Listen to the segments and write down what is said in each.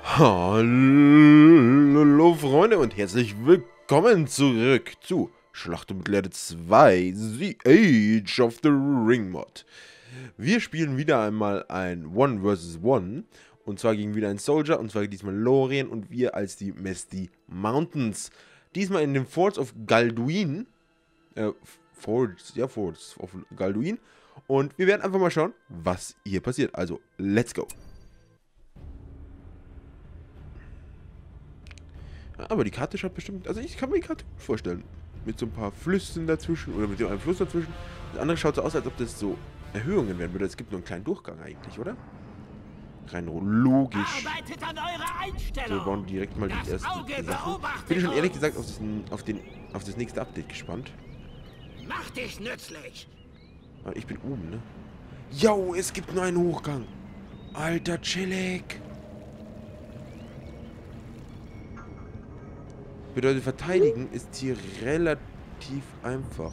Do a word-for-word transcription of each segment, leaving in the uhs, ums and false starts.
Hallo Freunde und herzlich willkommen zurück zu Schlacht um Mittelerde zwei, The Age of the Ring Mod. Wir spielen wieder einmal ein One versus One und zwar gegen wieder ein Soldier und zwar diesmal Lorien und wir als die Misty Mountains. Diesmal in den Forts of Galduin, äh, Forts, ja Forts of Galduin und wir werden einfach mal schauen, was hier passiert. Also, let's go! Aber die Karte schaut bestimmt, also ich kann mir die Karte gut vorstellen. Mit so ein paar Flüssen dazwischen oder mit dem einen Fluss dazwischen. Das andere schaut so aus, als ob das so Erhöhungen werden würde. Es gibt nur einen kleinen Durchgang eigentlich, oder? Rein logisch. Arbeitet an eurer Einstellung. So, wir bauen direkt mal die ersten Sachen. Ich bin schon ehrlich gesagt auf das, auf, den, auf das nächste Update gespannt. Mach dich nützlich. Aber ich bin oben, ne? Jo, es gibt nur einen Hochgang. Alter, chillig. Bedeutet, verteidigen ist hier relativ einfach.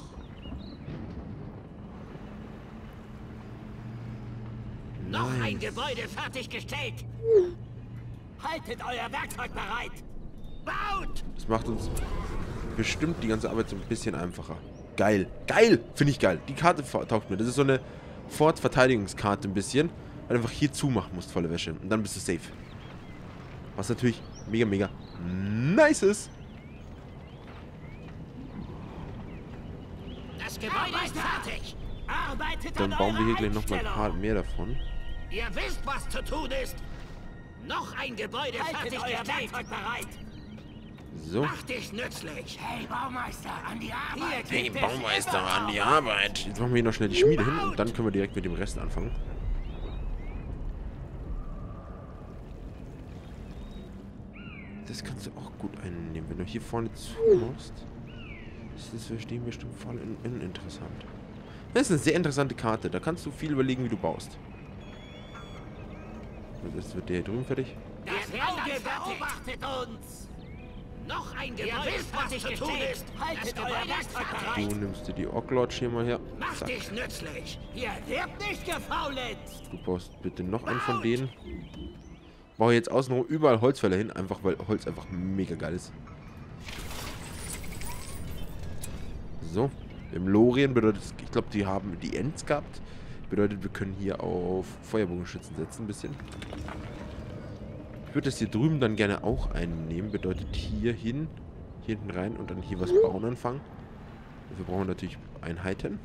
Noch Nice. ein Gebäude fertiggestellt. Haltet euer Werkzeug bereit. Baut! Das macht uns bestimmt die ganze Arbeit so ein bisschen einfacher. Geil. Geil! Finde ich geil. Die Karte taugt mir. Das ist so eine Fort-Verteidigungskarte ein bisschen. Weil du einfach hier zumachen musst, volle Wäsche. Und dann bist du safe. Was natürlich mega, mega nice ist. Das Gebäude ist fertig. Arbeitet Dann an bauen wir hier eurer gleich nochmal ein paar Einstellung. mehr davon. Ihr wisst, was zu tun ist. Noch ein Gebäude fertiggestellt. Werkzeug bereit. So. Mach dich nützlich. Hey, Baumeister, an die Arbeit. Hey, Baumeister, an die Arbeit. Jetzt machen wir hier noch schnell die Schmiede hin und dann können wir direkt mit dem Rest anfangen. Das kannst du auch gut einnehmen. Wenn du hier vorne zumachst, ist das Verstehen bestimmt voll in, in interessant. Das ist eine sehr interessante Karte. Da kannst du viel überlegen, wie du baust. Und jetzt wird der hier drüben fertig. Das Auge beobachtet uns. Noch ein Gebäude. Ihr wisst, was zu tun ist. Haltet euer Werkzeug bereit. Du nimmst dir die Ock-Lodge hier mal her. Mach Zack. dich nützlich. Ihr werdet nicht gefaulenzt. Du baust bitte noch einen von denen. Baue jetzt außenrum überall Holzfäller hin, einfach weil Holz einfach mega geil ist. So. Im Lorien bedeutet, ich glaube, die haben die Ents gehabt. Bedeutet, wir können hier auf Feuerbogenschützen setzen ein bisschen. Ich würde das hier drüben dann gerne auch einnehmen. Bedeutet hier hin, hier hinten rein und dann hier was bauen anfangen. Dafür brauchen wir natürlich Einheiten.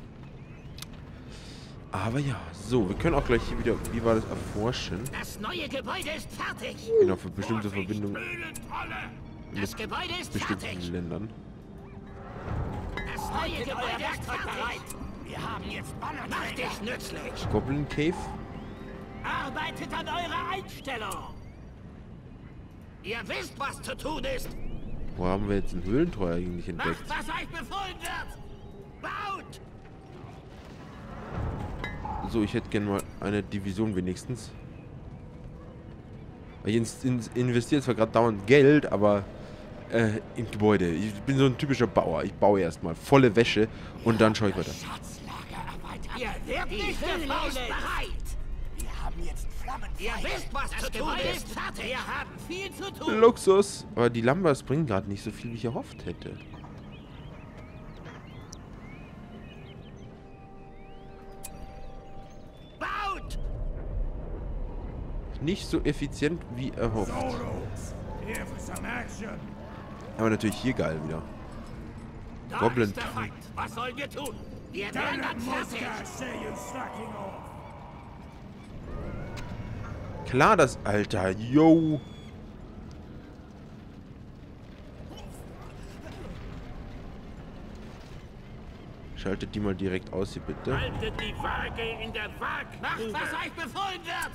Aber ja, so, wir können auch gleich hier wieder, wie war das, erforschen. Das neue Gebäude ist fertig. Genau, für bestimmte Verbindungen Das Gebäude ist bestimmten fertig. Ländern. Das neue Gebäude ist bereit. Wir haben jetzt Banner. Mach dich nützlich. Goblin Cave. Arbeitet an eurer Einstellung. Ihr wisst, was zu tun ist. Wo haben wir jetzt ein Höhlentor eigentlich entdeckt? Macht, was euch befohlen wird. Baut! So, ich hätte gerne mal eine Division wenigstens. Ich in, in, investiere zwar gerade dauernd Geld, aber äh, in Gebäude. Ich bin so ein typischer Bauer. Ich baue erstmal volle Wäsche und dann schaue ich weiter. Schatzlager erweitert. Ihr werdet nicht gefaulenzt. Bereit. Wir haben jetzt Flammen. Ihr wisst, was zu tun ist. Fertig. Wir haben viel zu tun. Luxus. Aber die Lambas bringen gerade nicht so viel, wie ich erhofft hätte. Baut! Nicht so effizient wie erhofft. Aber natürlich hier geil wieder. Da Goblin. ist der Feind. Was sollen wir tun? Wir werden dann fertig. Klar, das Alter. Yo. Schaltet die mal direkt aus hier, bitte. Haltet die Waage in der Waage. Macht, was euch befohlen wird.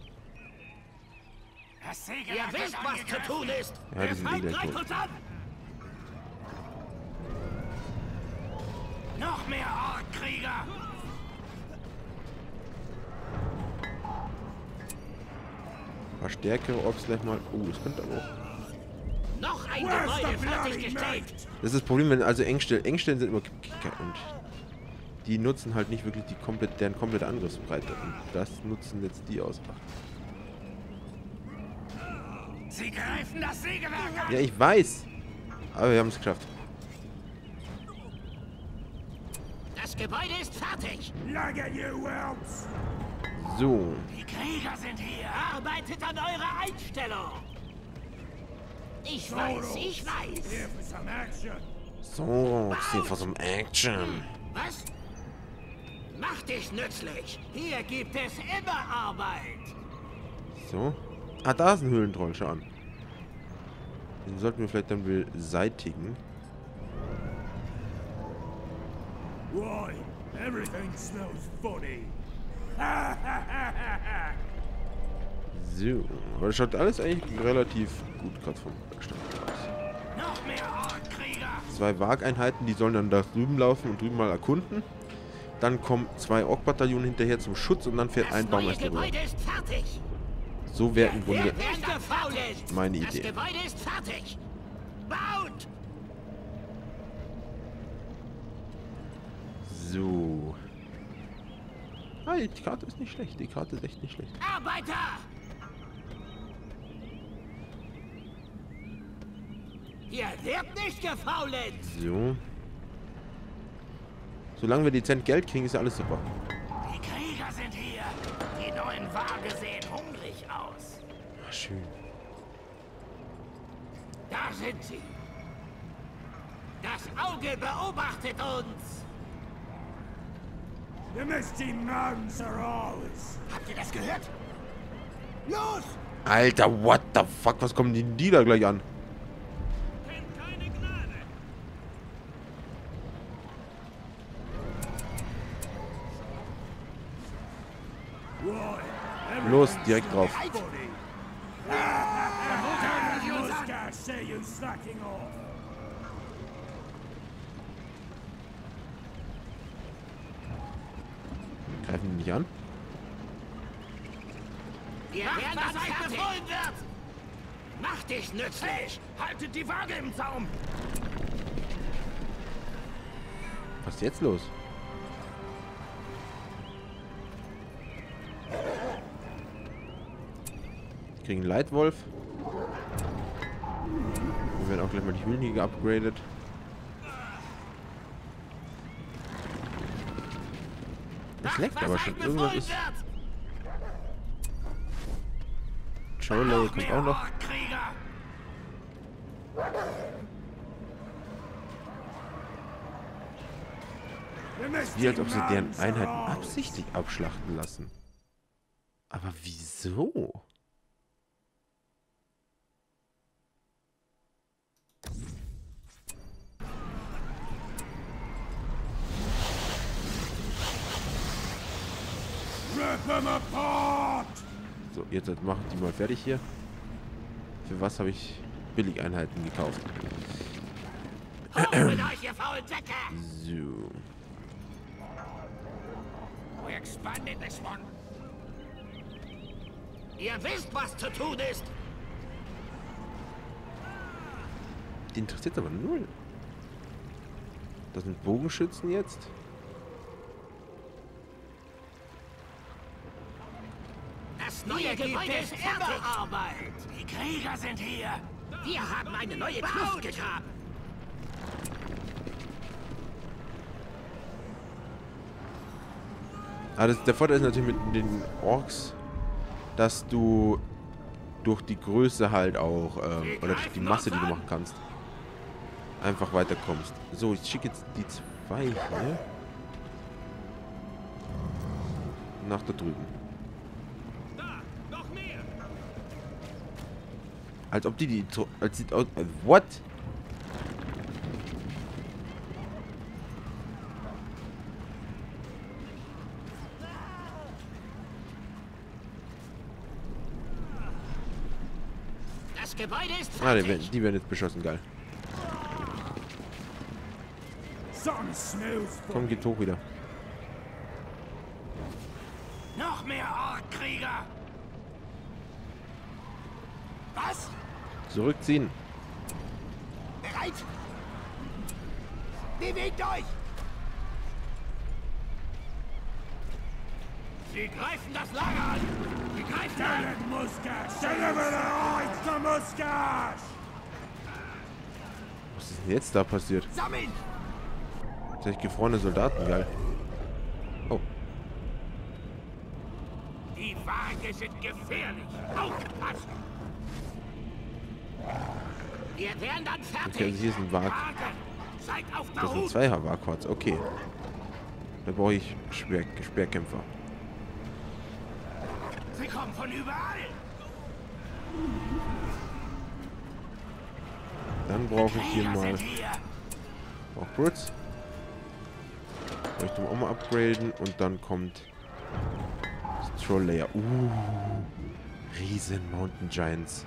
Ihr wisst, was zu tun ist. Ja, die Der sind eh Feind gleich greift tot. uns an. Noch mehr Orkkrieger. Ein paar stärkere Orks gleich mal. Oh, das könnte aber auch. Noch ein Gebäude fertiggestellt. Das ist das Problem, wenn also Engstellen, Engstellen sind immer Kicker und die nutzen halt nicht wirklich die komplett, deren komplette Angriffsbreite. Und das nutzen jetzt die aus. Sie greifen das Sägewerk an. Ja, ich weiß. Aber wir haben es geschafft. Das Gebäude ist fertig. So. Die Krieger sind hier. Arbeitet an eurer Einstellung. Ich weiß, ich weiß. So, hier for some action. Was? Mach dich nützlich. Hier gibt es immer Arbeit. So. Ah, da ist ein Höhlentroll, schau an. Den sollten wir vielleicht dann beseitigen. Why? Everything smells funny. So. Aber das schaut alles eigentlich relativ gut gerade vom Stand aus. Noch mehr Orkkrieger. Zwei Wageinheiten, die sollen dann da drüben laufen und drüben mal erkunden. Dann kommen zwei Ork-Bataillone hinterher zum Schutz und dann fährt ein Baumeister rüber. Ist fertig. So wäre im Grunde Ist meine das Idee. Gebäude ist fertig. Baut! So. Ah, die Karte ist nicht schlecht. Die Karte ist echt nicht schlecht. Arbeiter! Hier wird nicht gefaulenzt. So. Solange wir dezent Geld kriegen, ist ja alles super. Die Krieger sind hier. Die neuen Waage sehen hungrig aus. Ach, schön. Da sind sie. Das Auge beobachtet uns. The Misty Mountains are ours. Habt ihr das gehört? Los! Alter, what the fuck? Was kommen die, die da gleich an? Keine Gnade. Why? Los, direkt drauf. Funny. Must I say you slacking off? Greifen die nicht an? Wir werden das euch befohlen wird. Mach dich nützlich. Haltet die Waage im Zaum. Was ist jetzt los? Wir kriegen einen Leitwolf. Wir werden auch gleich mal die Höhlen hier geupgradet. Das leckt aber schon. Irgendwas ist. Showlay kommt auch noch. Wie als ob sie deren Einheiten absichtlich abschlachten lassen. Aber wieso? Rip them apart! So, jetzt machen die mal fertig hier. Für was habe ich Billigeinheiten gekauft? Hoch mit euch, ihr faulen Säcke! So. We expanded this one. Ihr wisst, was zu tun ist. Die interessiert aber null. Das sind Bogenschützen jetzt. Das neue Gebäude ist fertig. Arbeit. Die Krieger sind hier. Wir haben eine neue Kluft gegraben. Ah, das, der Vorteil ist natürlich mit den Orks, dass du durch die Größe halt auch, ähm, oder durch die Masse, die du machen kannst, einfach weiterkommst. So, ich schicke jetzt die zwei hier nach da drüben. Als ob die die... Als sieht aus... Äh, what? Das Gebäude ist fertig. Ah, die werden, die werden jetzt beschossen, geil. Komm, geht hoch wieder. Noch mehr Orkkrieger. Was? Zurückziehen. Bereit? Bewegt euch! Sie greifen das Lager an! Sie greifen Kill an! it, Muskash! Deliver the hides to Muskash! Was ist denn jetzt da passiert? Sammeln! Tatsächlich gefrorene Soldaten, geil. Oh. Die Waage sind gefährlich! Aufpassen! Wir werden dann fertig! Okay, also hier ist ein Wag. Waage! Seid auf der Das sind Hut! zwei Wagquads, okay. Da brauche ich Speer Speerkämpfer. Sie kommen von überall! Dann brauche ich hier Krieger mal sind hier. auch Brutes. Möchte auch mal upgraden und dann kommt das Troll Layer. Uh, riesen Mountain Giants.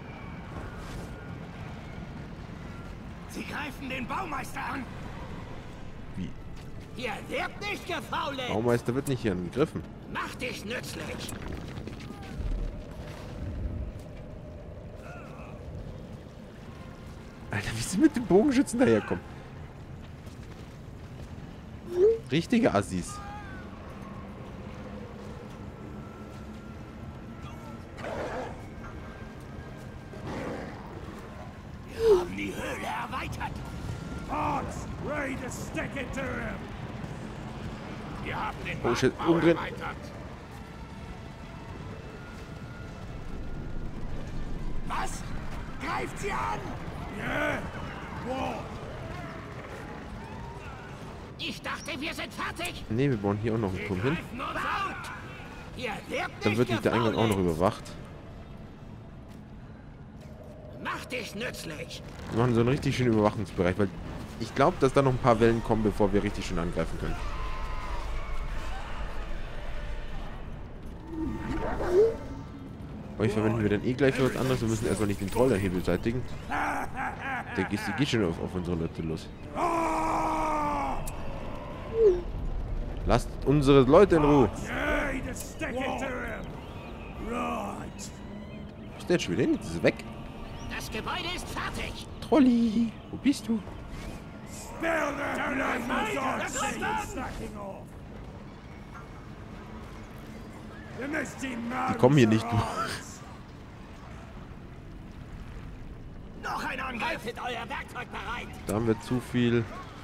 Sie greifen den Baumeister an! Wie? Hier wird nicht gefaulenzt! Baumeister wird nicht hier angegriffen. Mach dich nützlich! Alter, wie sie mit dem Bogenschützen daherkommen. Richtige Assis. Wir haben die Höhle erweitert! Hearts, ready to stick it to him! Wir haben den Oh shit, Marktbau umdrehen. erweitert! Was? Greift sie an! Yeah? What? Ich dachte, wir sind fertig! Ne, wir bauen hier auch noch einen Turm hin. Greifen uns out! Hier wird nicht Dann wird nicht der Eingang auch noch gefaulenzt. überwacht. Mach dich nützlich! Wir machen so einen richtig schönen Überwachungsbereich, weil ich glaube, dass da noch ein paar Wellen kommen, bevor wir richtig schön angreifen können. Euch verwenden wir dann eh gleich für was anderes. Wir müssen erstmal nicht den Troll dann hier beseitigen. Der geht, die geht schon auf, auf unsere Leute los. Lasst unsere Leute in Ruhe. Ready to stick it to him! Right! Ist der jetzt schon wieder hin? Jetzt ist er weg. Das Gebäude ist fertig! Trolli, wo bist du? Spill their blood, Muskash! See you slacking off! The misty mountains kommen hier nicht are durch. ours. Noch ein Angriff! Haltet euer Werkzeug bereit! Da haben wir zu viel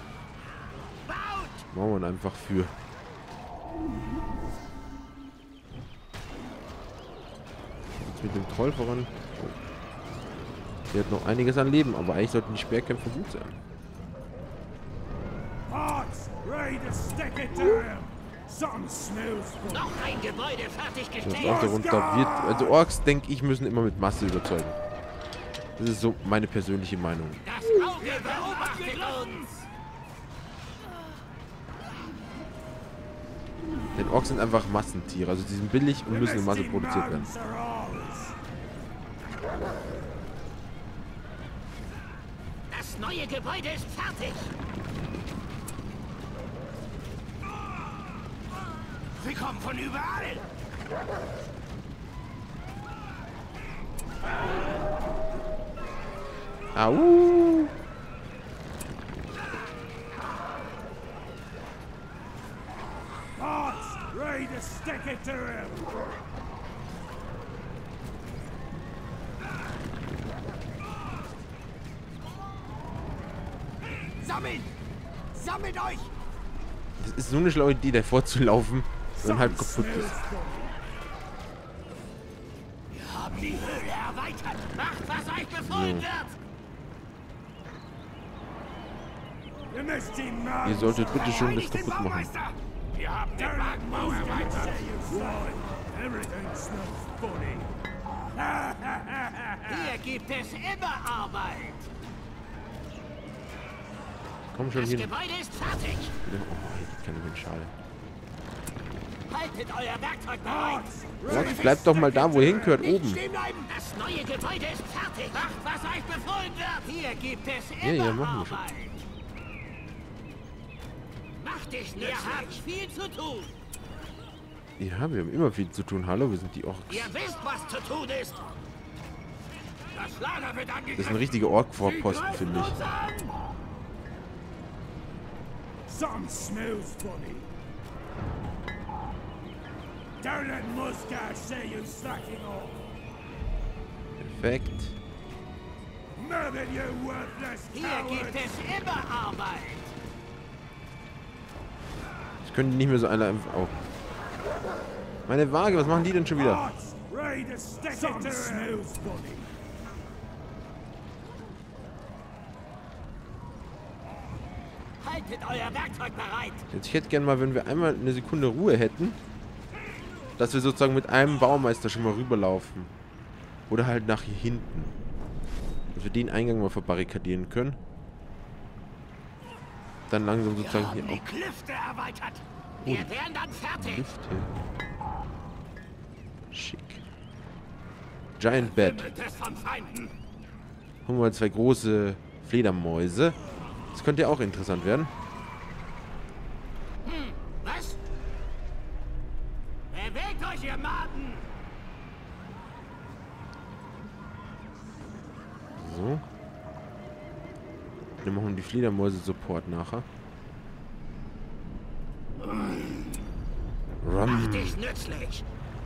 Baut! Mauern einfach für. Jetzt mit dem Troll voran. Oh. Der hat noch einiges an Leben, aber eigentlich sollten die Speerkämpfe gut sein. Hearts, ready to stick it to him! Something smells funny. Noch ein Gebäude Das fertiggestellt! braucht darunter wird. Also Orks, denke ich, müssen immer mit Masse überzeugen. Das ist so meine persönliche Meinung. Das Auge beobachtet uns! Denn Orks sind einfach Massentiere. Also die sind billig und The müssen in Masse misty produziert werden. mountains are ours. Das neue Gebäude ist fertig! Sie kommen von überall! Au! Hearts, ready to stick it to him! Sammeln! Sammelt euch! Das ist so eine schlaue Idee, davor zu laufen und dann halb Something kaputt smells ist. funny. Wir haben die Höhle erweitert! Macht, was euch befohlen wird! The misty Ihr mountains solltet bitte schön das Verteidigt den kaputt machen. Baumeister! Wir haben den Marktbau erweitert! Why? Everything smells funny. Hier gibt es immer Arbeit! Komm schon Das hin. Gebäude ist fertig! Oh, ich kann nicht schade. Haltet euer Werkzeug bereit! Orks, bleibt doch mal da, wo ihr hingehört, Nicht oben. stehen bleiben! Das neue Gebäude ist fertig! Macht, was euch befohlen wird! Hier gibt es Ja, immer ja, machen wir schon. Arbeit! Macht dich nützlich! Ihr habt viel zu tun! Ja, wir haben immer viel zu tun. Hallo, wir sind die Orks. Ihr wisst, was zu tun ist! Das Lager wird angegriffen! Das ist ein richtiger Ork-Vorposten, Sie finde ich. greifen uns an! Something smells funny. Don't let Muscat see you slacking off. Perfekt. Move it, you worthless Hier coward. gibt es immer Arbeit. Ich könnte nicht mehr so einer einfach. Oh. Meine Waage, was machen die denn schon wieder? Odds, ready to stick it to him. Haltet euer Werkzeug bereit. Jetzt, ich hätte gern mal, wenn wir einmal eine Sekunde Ruhe hätten, dass wir sozusagen mit einem Baumeister schon mal rüberlaufen. Oder halt nach hier hinten. Dass wir den Eingang mal verbarrikadieren können. Dann langsam Wir sozusagen haben hier die auch. Klüfte erweitert. Wir Oh. wären dann fertig. Lüfte. Schick. Giant Bed. Wimmelt es von Feinden. Holen wir mal zwei große Fledermäuse. Das könnte ja auch interessant werden. Hm, was? Bewegt euch, ihr Maden! So. Dann machen wir die Fledermäuse-Support nachher. Mach Rum. dich nützlich!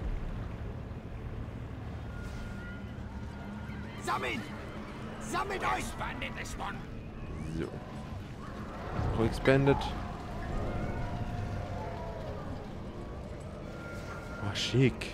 Sammeln! Sammelt euch! Bandit ist one. So. Auch expanded. Oh, schick.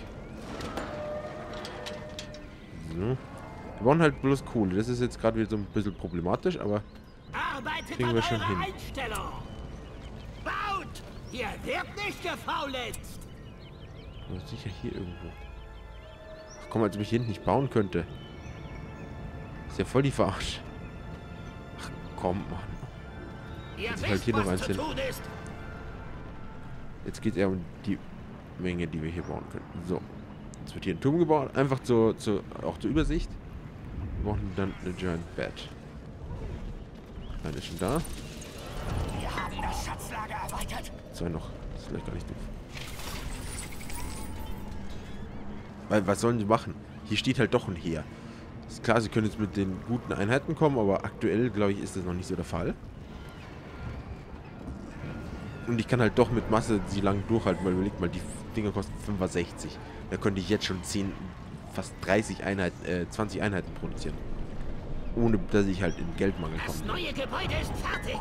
So. Wir brauchen halt bloß Kohle. Das ist jetzt gerade wieder so ein bisschen problematisch, aber Arbeitet kriegen an wir schon eurer hin. Einstellung! Baut! Ihr werdet nicht gefaulenzt! oh, sicher hier irgendwo. Ach komm, als ob ich hier hinten nicht bauen könnte. Ist ja voll die Verarsch. Ach komm, Mann. Ihr Jetzt wisst, halt hier noch was eins zu hin. tun ist! Jetzt geht es eher um die Menge, die wir hier bauen können. So. Jetzt wird hier ein Turm gebaut. Einfach zur, zur, auch zur Übersicht. Wir brauchen dann eine Giant Bed. Eine ist schon da. Wir haben das Schatzlager erweitert! Zwei noch. Das ist vielleicht gar nicht doof. Weil, was sollen sie machen? Hier steht halt doch ein Heer. Ist klar, sie können jetzt mit den guten Einheiten kommen, aber aktuell, glaube ich, ist das noch nicht so der Fall. Und ich kann halt doch mit Masse sie lang durchhalten, weil überlegt mal, die Dinger kosten fünfundsechzig. Da könnte ich jetzt schon zehn, fast dreißig Einheiten, äh, zwanzig Einheiten produzieren. Ohne, dass ich halt in Geldmangel Das komme. neue Gebäude ist fertig!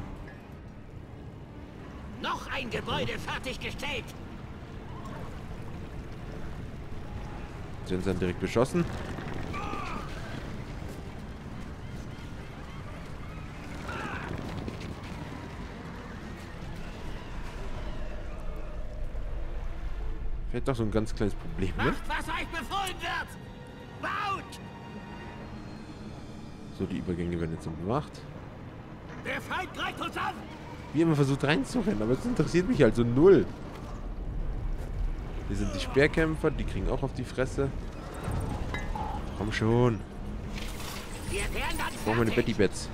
Noch ein Gebäude fertiggestellt! Sie sind dann direkt beschossen. Vielleicht doch so ein ganz kleines Problem, ne? Macht, was euch befohlen wird! Baut! So, die Übergänge werden jetzt so gemacht. Der Feind greift uns an! Wie immer versucht reinzurennen, aber es interessiert mich halt so null. Hier sind die Speerkämpfer, die kriegen auch auf die Fresse. Komm schon. Wir wären dann Brauchen wir eine Betty fertig! Bets.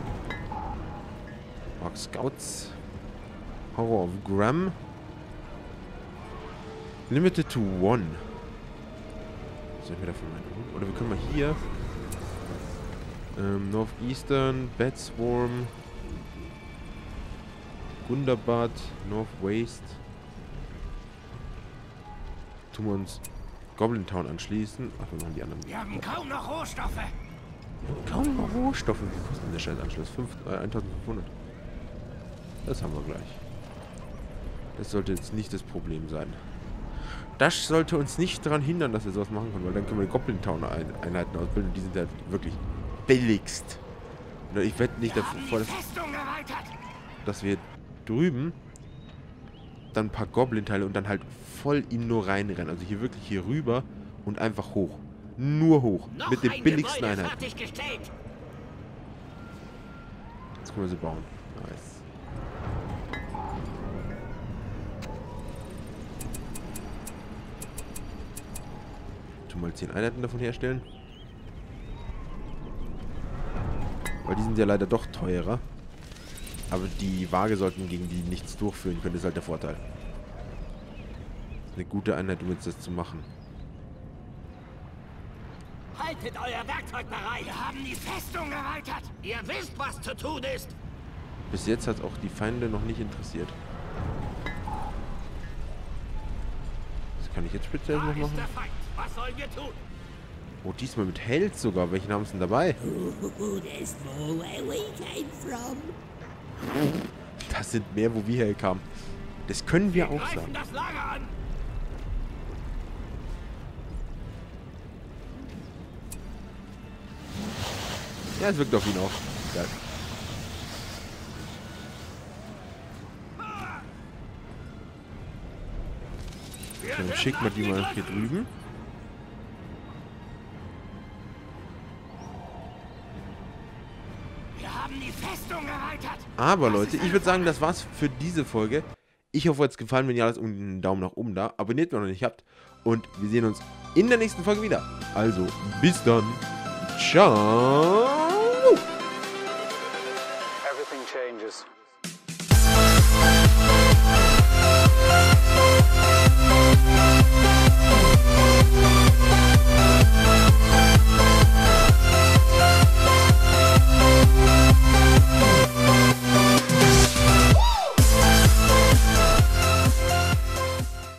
Orc Scouts. Horror of Graham. Limited to one. Soll ich mir davon meinen? Oder wir können mal hier. Ähm, Northeastern, Bat Swarm. Gundabad, North Waste. Tun wir uns Goblin Town anschließen. Ach, wir machen die anderen. Wir haben kaum noch Rohstoffe! Kaum noch Rohstoffe. Wie kostet denn der Scheißanschluss? Fünf, äh, eintausendfünfhundert. Das haben wir gleich. Das sollte jetzt nicht das Problem sein. Das sollte uns nicht daran hindern, dass wir sowas machen können, weil dann können wir die Goblin Town Einheiten ausbilden. Die sind halt wirklich billigst. Und ich wette nicht Wir haben davor, die dass, Festung erweitert! dass wir drüben dann ein paar Goblin-Teile und dann halt voll in nur reinrennen. Also hier wirklich hier rüber und einfach hoch. Nur hoch. Noch Mit den ein billigsten Gebäude Einheiten. fertiggestellt! Jetzt können wir sie bauen. Nice. Tun mal zehn Einheiten davon herstellen. Weil die sind ja leider doch teurer. Aber die Waage sollten gegen die nichts durchführen können. Das ist halt der Vorteil. Eine gute Einheit, um jetzt das zu machen. Haltet euer Werkzeug bereit! Wir haben die Festung erweitert! Ihr wisst, was zu tun ist! Bis jetzt hat auch die Feinde noch nicht interessiert. kann ich jetzt speziell noch machen? Was sollen wir tun? Oh, diesmal mit Held sogar. Welchen haben sie denn dabei? Das sind mehr, wo wir herkamen. Das können wir, wir auch sagen. Das Lager an. Ja, es wirkt auf ihn auch. Geil. So, dann schicken wir die mal hier drüben. Wir haben die Festung erweitert. Aber Leute, ich würde sagen, das war's für diese Folge. Ich hoffe, euch hat es gefallen. Wenn ja, lasst unten einen Daumen nach oben da. Abonniert, wenn ihr noch nicht habt. Und wir sehen uns in der nächsten Folge wieder. Also, bis dann. Ciao.